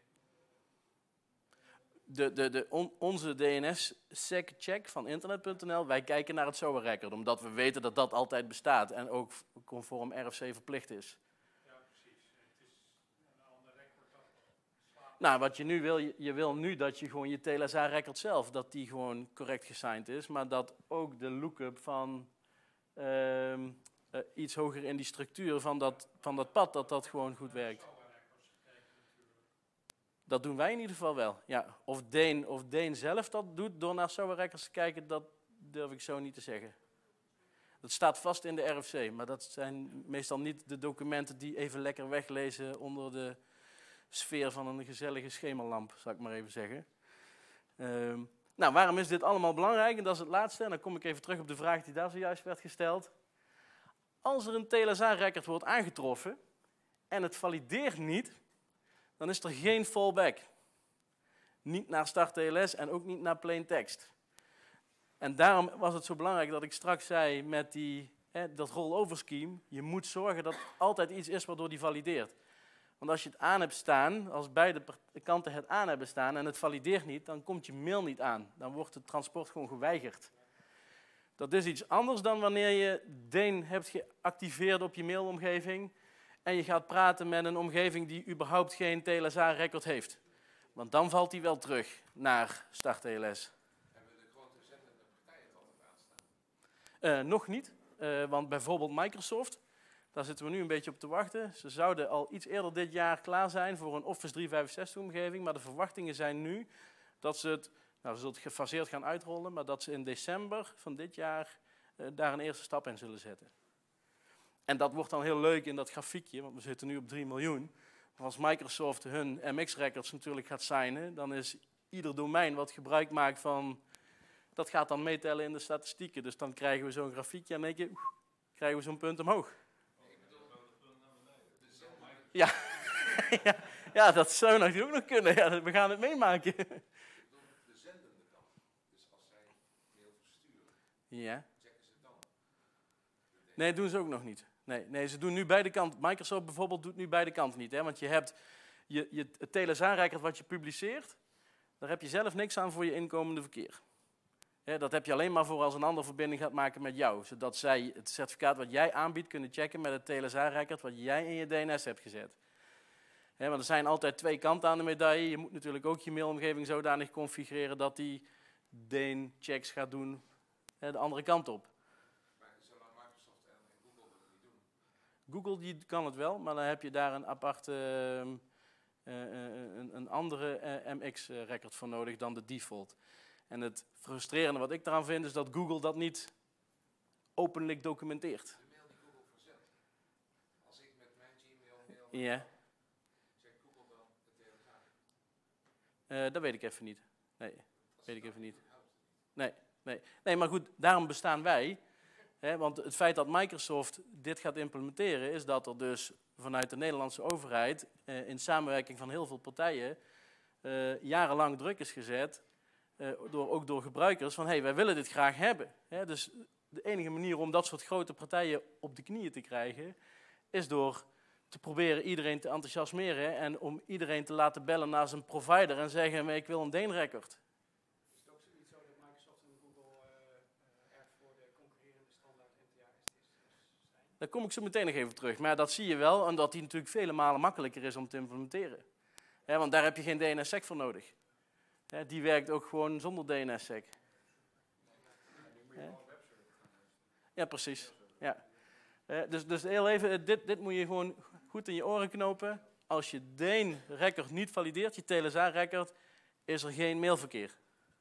De, de, de, on, onze D N S sec check van internet punt n l, wij kijken naar het S O A-record, omdat we weten dat dat altijd bestaat en ook conform R F C verplicht is. Ja, precies. Het is een ander record dat slaat. Nou, wat je nu wil, je, je wil nu dat je gewoon je T L S A-record zelf, dat die gewoon correct gesigned is, maar dat ook de lookup van um, uh, iets hoger in die structuur van dat, van dat pad, dat dat gewoon goed werkt. Dat doen wij in ieder geval wel. Ja, of Deen, of Deen zelf dat doet door naar S O A-records te kijken, dat durf ik zo niet te zeggen. Dat staat vast in de R F C, maar dat zijn meestal niet de documenten die even lekker weglezen onder de sfeer van een gezellige schemerlamp, zal ik maar even zeggen. Um, Nou, waarom is dit allemaal belangrijk? En dat is het laatste. En dan kom ik even terug op de vraag die daar zojuist werd gesteld. Als er een T L S A-record wordt aangetroffen en het valideert niet, dan is er geen fallback. Niet naar Start T L S en ook niet naar plain text. En daarom was het zo belangrijk dat ik straks zei met die, hè, dat rollover scheme, je moet zorgen dat er altijd iets is waardoor die valideert. Want als je het aan hebt staan, als beide kanten het aan hebben staan en het valideert niet, dan komt je mail niet aan. Dan wordt het transport gewoon geweigerd. Dat is iets anders dan wanneer je Dane hebt geactiveerd op je mailomgeving en je gaat praten met een omgeving die überhaupt geen T L S A-record heeft. Want dan valt die wel terug naar Start T L S. Hebben de grote zendende partijen het altijd aanstaan? Uh, nog niet, uh, want bijvoorbeeld Microsoft, daar zitten we nu een beetje op te wachten. Ze zouden al iets eerder dit jaar klaar zijn voor een Office driehonderdvijfenzestig-omgeving, maar de verwachtingen zijn nu dat ze het, nou, ze zullen het gefaseerd gaan uitrollen, maar dat ze in december van dit jaar uh, daar een eerste stap in zullen zetten. En dat wordt dan heel leuk in dat grafiekje, want we zitten nu op drie miljoen. Maar als Microsoft hun M X-records natuurlijk gaat signen, dan is ieder domein wat gebruik maakt van, dat gaat dan meetellen in de statistieken. Dus dan krijgen we zo'n grafiekje en dan denk je, krijgen we zo'n punt omhoog. Ja. ja, ja, dat zou natuurlijk ook nog kunnen. Ja, we gaan het meemaken. De zendende kant. Dus als zij mail versturen, Ja. checken ze dan. Nee, dat doen ze ook nog niet. Nee, nee, ze doen nu beide kanten. Microsoft bijvoorbeeld doet nu beide kanten niet. Hè? Want je hebt je, je, het T L S A-record wat je publiceert, daar heb je zelf niks aan voor je inkomende verkeer. Hè, dat heb je alleen maar voor als een ander verbinding gaat maken met jou. Zodat zij het certificaat wat jij aanbiedt kunnen checken met het T L S A-record wat jij in je D N S hebt gezet. Hè, want er zijn altijd twee kanten aan de medaille. Je moet natuurlijk ook je mailomgeving zodanig configureren dat die D N checks gaat doen hè, de andere kant op. Google die kan het wel, maar dan heb je daar een aparte, uh, uh, een, een andere uh, M X-record voor nodig dan de default. En het frustrerende wat ik eraan vind is dat Google dat niet openlijk documenteert. De mail die Google verzet. Als ik met mijn Gmail mail, Ja. zegt Google dan het T L S A? Uh, dat weet ik even niet. Nee, dat weet ik even niet. Nee, nee. nee, maar goed, daarom bestaan wij. He, want het feit dat Microsoft dit gaat implementeren, is dat er dus vanuit de Nederlandse overheid, eh, in samenwerking van heel veel partijen, eh, jarenlang druk is gezet, eh, door, ook door gebruikers, van hey, wij willen dit graag hebben. He, dus de enige manier om dat soort grote partijen op de knieën te krijgen, is door te proberen iedereen te enthousiasmeren en om iedereen te laten bellen naar zijn provider en zeggen, ik wil een D N record. Daar kom ik zo meteen nog even terug. Maar dat zie je wel, omdat die natuurlijk vele malen makkelijker is om te implementeren. He, want daar heb je geen D N S-sec voor nodig. He, die werkt ook gewoon zonder D N S-sec. Ja, precies. Ja. He, dus, dus heel even, dit, dit moet je gewoon goed in je oren knopen. Als je D N-record niet valideert, je T L S A-record, is er geen mailverkeer.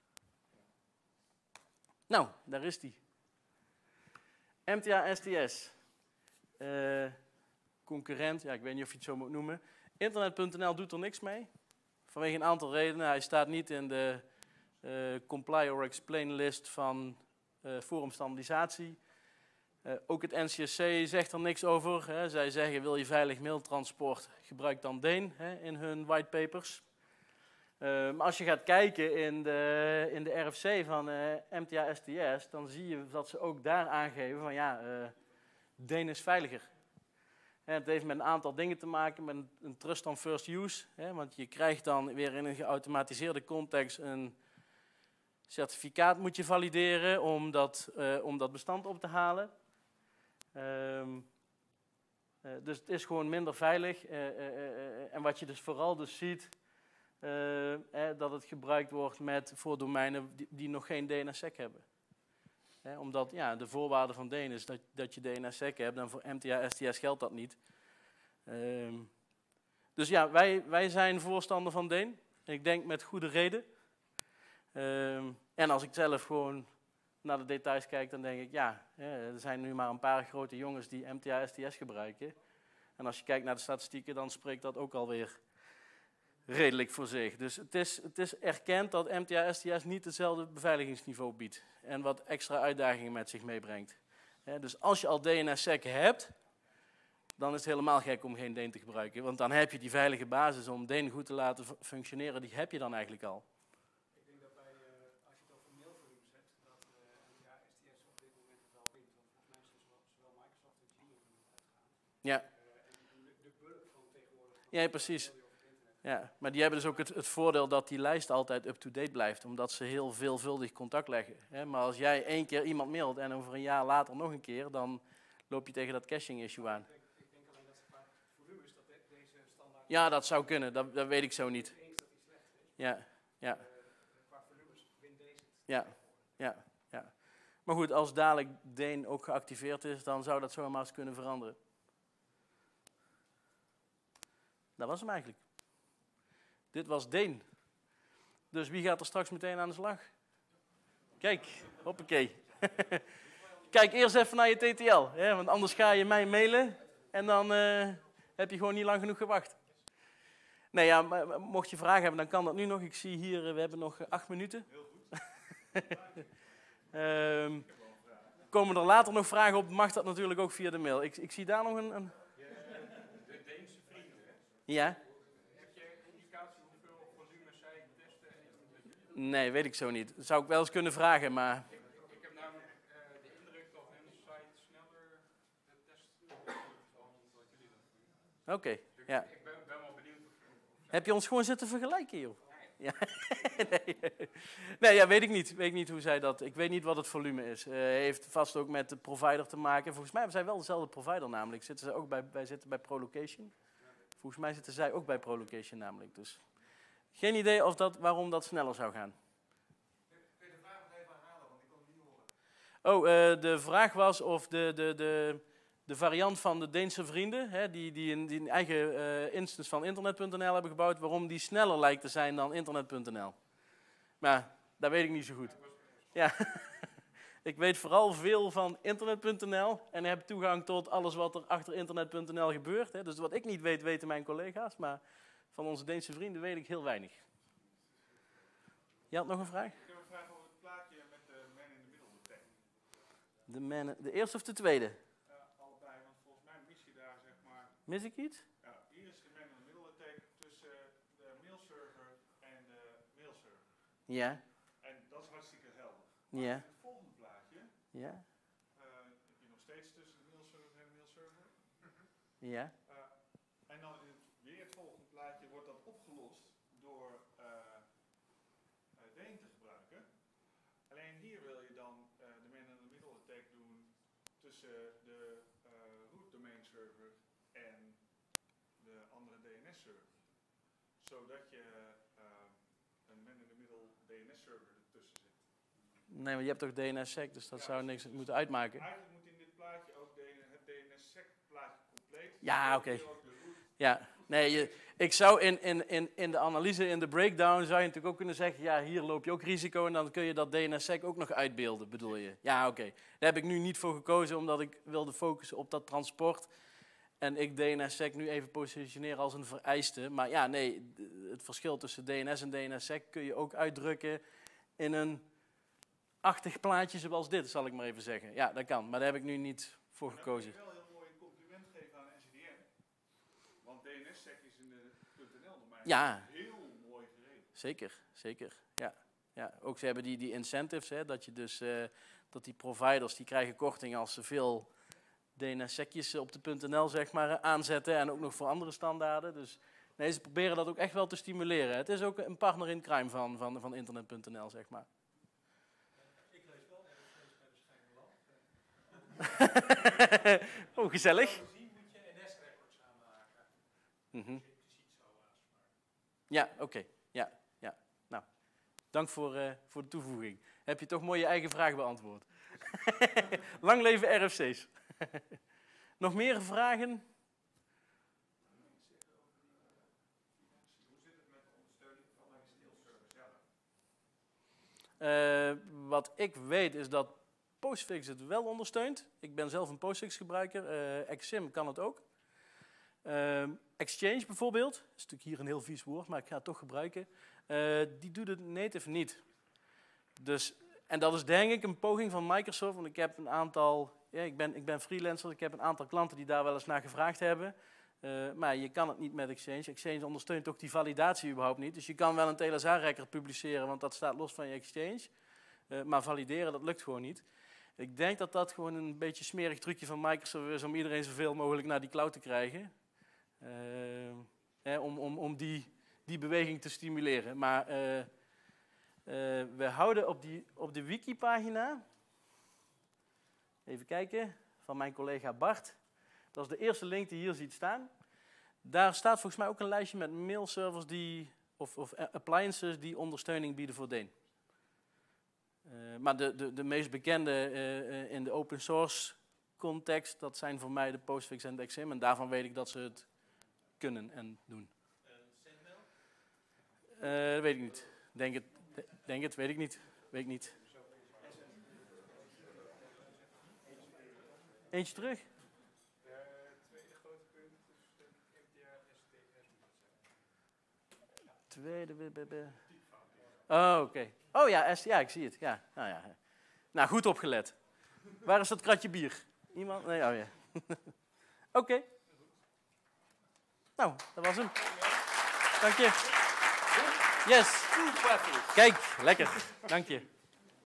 Nou, daar is die. M T A S T S. Uh, concurrent, ja, ik weet niet of je het zo moet noemen. Internet punt n l doet er niks mee. Vanwege een aantal redenen. Hij staat niet in de uh, comply or explain list van uh, forumstandardisatie. Uh, ook het N C S C zegt er niks over. Hè. Zij zeggen, wil je veilig mailtransport, gebruik dan Dane hè, in hun whitepapers. Uh, maar als je gaat kijken in de, in de R F C van uh, M T A S T S, dan zie je dat ze ook daar aangeven van ja, uh, Dane is veiliger. En het heeft met een aantal dingen te maken, met een trust on first use. Hè, want je krijgt dan weer in een geautomatiseerde context een certificaat moet je valideren om dat, uh, om dat bestand op te halen. Um, uh, dus het is gewoon minder veilig. Uh, uh, uh, en wat je dus vooral dus ziet, uh, eh, dat het gebruikt wordt met, voor domeinen die, die nog geen D N S-sec hebben. He, omdat ja, de voorwaarde van Dane is dat, dat je D N S-sec hebt en voor M T A S T S geldt dat niet. Um, dus ja, wij, wij zijn voorstander van Dane. Ik denk met goede reden. Um, en als ik zelf gewoon naar de details kijk, dan denk ik ja, er zijn nu maar een paar grote jongens die M T A S T S gebruiken. En als je kijkt naar de statistieken, dan spreekt dat ook alweer redelijk voor zich. Dus het is, het is erkend dat M T A S T S niet hetzelfde beveiligingsniveau biedt en wat extra uitdagingen met zich meebrengt. He, dus als je al D N S sec hebt, dan is het helemaal gek om geen D E N te gebruiken. Want dan heb je die veilige basis om D E N goed te laten functioneren, die heb je dan eigenlijk al. Ik denk dat bij, uh, als je het over mailvolumes hebt, dat uh, M T A S T S op dit moment het wel wint. Want volgens mij is zowel, zowel Microsoft als Gmail uitgaan. Ja. Uh, en de, de bulk van tegenwoordig... Ja, precies. Ja, maar die hebben dus ook het, het voordeel dat die lijst altijd up-to-date blijft, omdat ze heel veelvuldig contact leggen. Hè? Maar als jij één keer iemand mailt en over een jaar later nog een keer, dan loop je tegen dat caching-issue aan. Ik denk, ik denk alleen dat qua volumes, dat de, deze standaard... Ja, dat zou kunnen, dat, dat weet ik zo niet. Eens dat die slecht is. Ja, ja, Uh, qua volumes wint deze het. ja, ja, ja. Maar goed, als dadelijk D E N ook geactiveerd is, dan zou dat zomaar eens kunnen veranderen. Dat was hem eigenlijk. Dit was D E N. Dus wie gaat er straks meteen aan de slag? Kijk, hoppakee. Kijk eerst even naar je T T L, hè, want anders ga je mij mailen en dan uh, heb je gewoon niet lang genoeg gewacht. Nee, ja, maar mocht je vragen hebben, dan kan dat nu nog. Ik zie hier, uh, we hebben nog uh, acht minuten. Heel goed. um, komen er later nog vragen op, mag dat natuurlijk ook via de mail. Ik, ik zie daar nog een... een... De Deense vrienden, hè? Ja? Heb je indicatie hoeveel volumes zij testen? Nee, weet ik zo niet. Dat zou ik wel eens kunnen vragen, maar... Ik, ik heb namelijk uh, de indruk dat hun site sneller de test doet dan dat jullie dat doen. Oké, okay, ja. Ik ben, ben wel benieuwd of, of Heb je ons gewoon zitten vergelijken, joh? Ja. nee, nee ja, weet ik niet. Weet ik niet hoe zij dat... Ik weet niet wat het volume is. Uh, heeft vast ook met de provider te maken. Volgens mij hebben zij wel dezelfde provider namelijk. Zitten ze ook bij, wij zitten bij ProLocation. Volgens mij zitten zij ook bij ProLocation namelijk. Dus geen idee of dat, waarom dat sneller zou gaan. Kun je de vraag nog even herhalen, want ik kon het niet horen. Oh, uh, de vraag was of de, de, de, de variant van de Deense vrienden, hè, die, die, een, die een eigen uh, instance van internet punt n l hebben gebouwd, waarom die sneller lijkt te zijn dan internet punt n l. Maar dat weet ik niet zo goed. Ja. Ik weet vooral veel van internet punt n l en heb toegang tot alles wat er achter internet punt n l gebeurt. Hè. Dus wat ik niet weet, weten mijn collega's, maar van onze Deense vrienden weet ik heel weinig. Je had nog een vraag? Ik heb een vraag over het plaatje met de man in the middle detect. De, man, de eerste of de tweede? Uh, allebei, want volgens mij mis je daar zeg maar... Mis ik iets? Ja, hier is de man in the middle detect tussen de mailserver en de mailserver. Ja. En dat is hartstikke helder. Maar Ja. in het volgende plaatje Ja. uh, heb je nog steeds tussen de mailserver en de mailserver. Ja. Uh, en dan in het, weer het volgende plaatje wordt dat opgelost door uh, uh, D E N te gebruiken. Alleen hier wil je dan uh, de man in the middle attack doen tussen de uh, root domain server en de andere D N S server. Zodat je uh, een man in the middle D N S server ertussen zit. Nee, maar je hebt toch D N S sec, dus dat Ja, zou niks moeten uitmaken. Eigenlijk moet in dit plaatje ook de, het D N S sec plaatje compleet. Ja, oké. Hier ook de root. Ja, nee, je, ik zou in, in, in, in de analyse, in de breakdown, zou je natuurlijk ook kunnen zeggen, ja, hier loop je ook risico en dan kun je dat D N S sec ook nog uitbeelden, bedoel je? Ja, oké. Daar heb ik nu niet voor gekozen, omdat ik wilde focussen op dat transport. En ik D N S sec nu even positioneren als een vereiste. Maar ja, nee, het verschil tussen D N S en D N S sec kun je ook uitdrukken in een achtig plaatje zoals dit, zal ik maar even zeggen. Ja, dat kan, maar daar heb ik nu niet voor Dan gekozen. wil ik wel heel mooi een compliment geven aan N C D N. Want D N S sec is in de .nl-domein Ja. heel mooi geregeld. Zeker, zeker. Ja. Ja. Ook ze hebben die, die incentives, hè, dat je dus uh, dat die providers die krijgen korting als ze veel D N S secjes op de .nl zeg maar aanzetten en ook nog voor andere standaarden. Dus nee, ze proberen dat ook echt wel te stimuleren. Het is ook een partner in crime van, van, van internet punt n l zeg maar. Ik lees wel R F's bij de Schijnland. Oh, gezellig. Om te zien moet je N S-records aanmaken. Mm-hmm. Impliciet zo aanspraak. Ja, oké. Okay. Ja, ja. Nou, dank voor, uh, voor de toevoeging. Heb je toch mooi je eigen vraag beantwoord. Lang leven R F C's. Nog meer vragen? Hoe zit het met de ondersteuning van mijn stilservice zelf? Uh, wat ik weet is dat Postfix het wel ondersteunt. Ik ben zelf een Postfix gebruiker. Uh, Exim kan het ook. Uh, Exchange bijvoorbeeld, dat is natuurlijk hier een heel vies woord, maar ik ga het toch gebruiken. Uh, die doet het native niet. Dus, en dat is denk ik een poging van Microsoft, want ik heb een aantal, ja, ik ben, ik ben freelancer, ik heb een aantal klanten die daar wel eens naar gevraagd hebben. Uh, maar je kan het niet met Exchange. Exchange ondersteunt ook die validatie überhaupt niet. Dus je kan wel een T L S A-record publiceren, want dat staat los van je Exchange. Uh, maar valideren, dat lukt gewoon niet. Ik denk dat dat gewoon een beetje smerig trucje van Microsoft is om iedereen zoveel mogelijk naar die cloud te krijgen. Uh, eh, om om, om die, die beweging te stimuleren. Maar uh, uh, we houden op, die, op de wiki-pagina, even kijken, van mijn collega Bart. Dat is de eerste link die je hier ziet staan. Daar staat volgens mij ook een lijstje met mailservers die, of, of appliances die ondersteuning bieden voor Deen. Uh, maar de, de, de meest bekende uh, in de open source context, dat zijn voor mij de Postfix en de X M. En daarvan weet ik dat ze het kunnen en doen. Uh, Sendmail? Uh, dat weet ik niet. Denk het, denk het, weet ik niet. Weet ik niet. Eentje terug? Tweede, b, b, b. Oh, oké. Okay. Oh ja, S, ja, ik zie het. Ja. Nou, ja. Nou, goed opgelet. Waar is dat kratje bier? Iemand? Nee, oh ja. Oké. Okay. Nou, dat was hem. Dank je. Yes. Kijk, lekker. Dank je.